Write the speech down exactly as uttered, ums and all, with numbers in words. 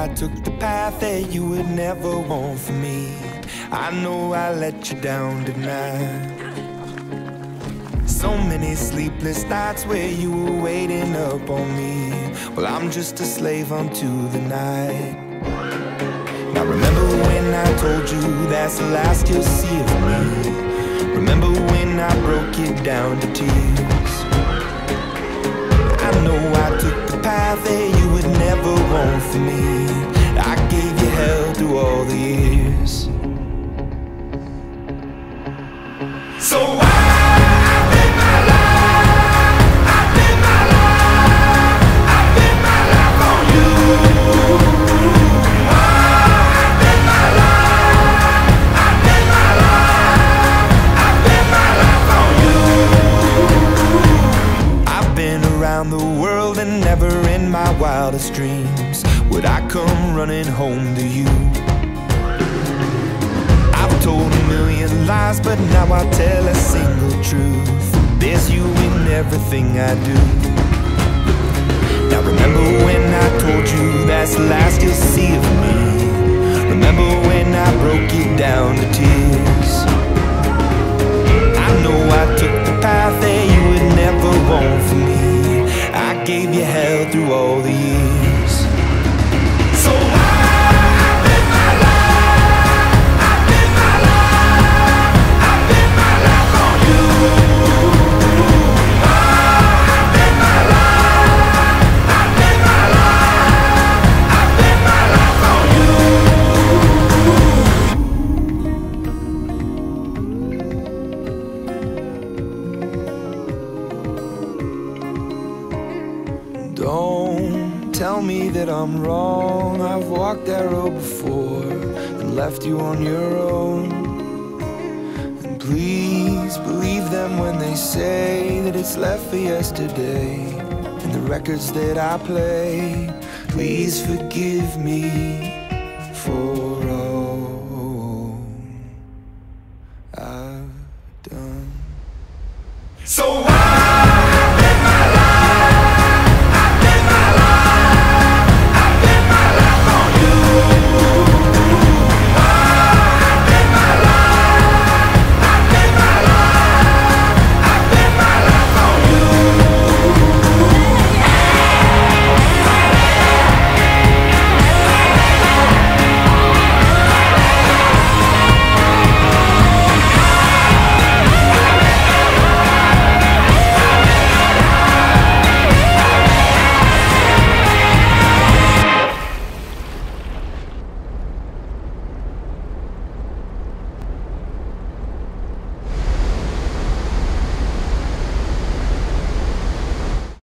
I took the path that you would never want for me. I know I let you down tonight. So many sleepless nights where you were waiting up on me. Well, I'm just a slave unto the night. Now remember when I told you that's the last you'll see of me. Remember when I broke it down to tears. I know I took the path that you would never want for me. I gave you hell through all the years. So why the world, and never in my wildest dreams would I come running home to you. I've told a million lies, but now I tell a single truth. There's you in everything I do. Now remember when I told you that's the last you'll see of me. Remember when I broke it down to tears. I know I took the path that you would never want for me. I gave you hell through all the years. So I live my life, I live my life, I live my life on you. Oh, I live my life, I live my life, I live my life on you. Don't tell me that I'm wrong. I've walked that road before and left you on your own. And please believe them when they say that it's left for yesterday. And the records that I play, please forgive me for all I've done. So